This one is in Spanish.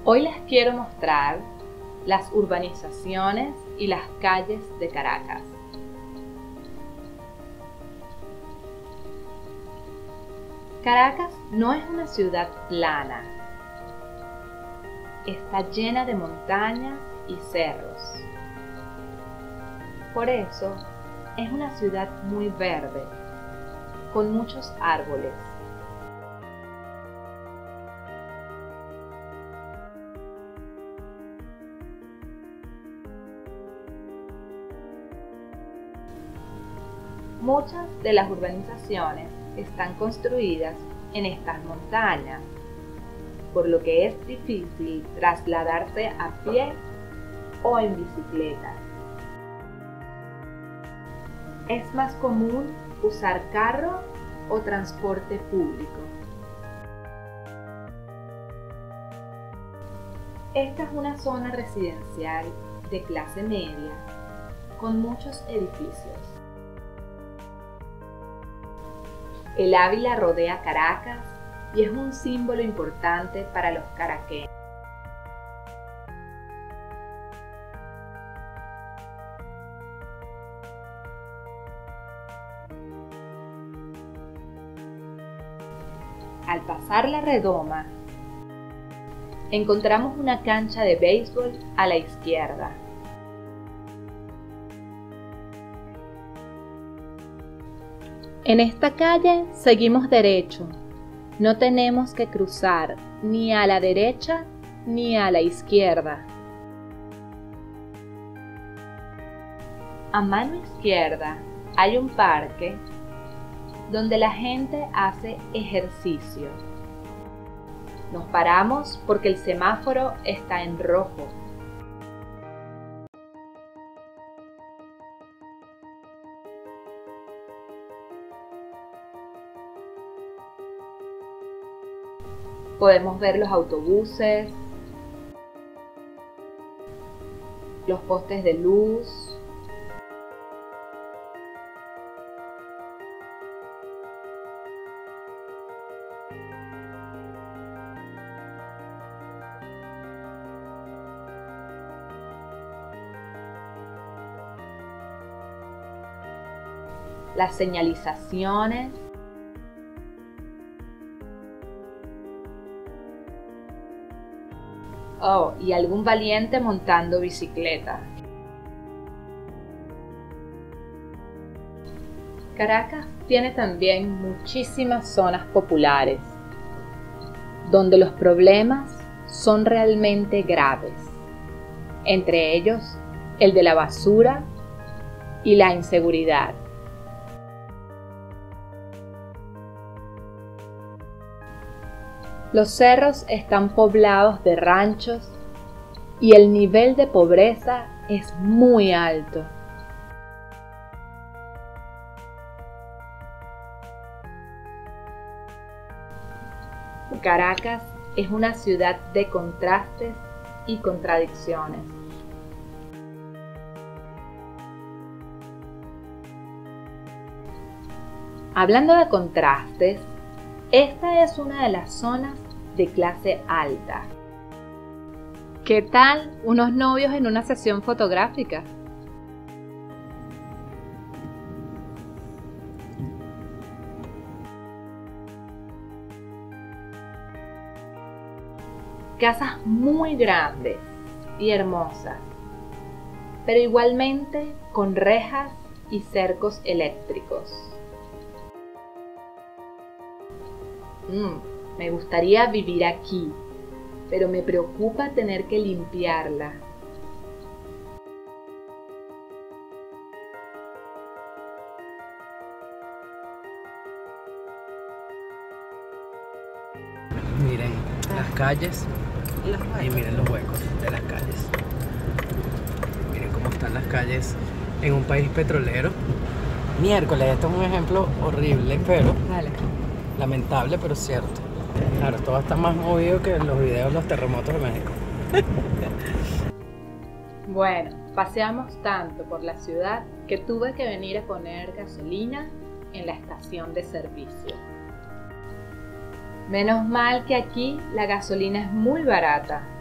Hoy les quiero mostrar las urbanizaciones y las calles de Caracas. Caracas no es una ciudad plana. Está llena de montañas y cerros. Por eso es una ciudad muy verde, con muchos árboles. Muchas de las urbanizaciones están construidas en estas montañas, por lo que es difícil trasladarse a pie o en bicicleta. Es más común usar carro o transporte público. Esta es una zona residencial de clase media con muchos edificios. El Ávila rodea Caracas y es un símbolo importante para los caraqueños. Al pasar la redoma, encontramos una cancha de béisbol a la izquierda. En esta calle seguimos derecho. No tenemos que cruzar ni a la derecha ni a la izquierda. A mano izquierda hay un parque donde la gente hace ejercicio. Nos paramos porque el semáforo está en rojo. Podemos ver los autobuses, los postes de luz, las señalizaciones, y algún valiente montando bicicleta. Caracas tiene también muchísimas zonas populares, donde los problemas son realmente graves, entre ellos el de la basura y la inseguridad. Los cerros están poblados de ranchos y el nivel de pobreza es muy alto. Caracas es una ciudad de contrastes y contradicciones. Hablando de contrastes, esta es una de las zonas de clase alta. ¿Qué tal unos novios en una sesión fotográfica? Casas muy grandes y hermosas, pero igualmente con rejas y cercos eléctricos. Me gustaría vivir aquí, pero me preocupa tener que limpiarla. Miren las calles y miren los huecos de las calles. Miren cómo están las calles en un país petrolero. Miércoles, esto es un ejemplo horrible, pero lamentable, pero cierto. Claro, todo está más movido que en los videos de los terremotos de México. Bueno, paseamos tanto por la ciudad que tuve que venir a poner gasolina en la estación de servicio. Menos mal que aquí la gasolina es muy barata.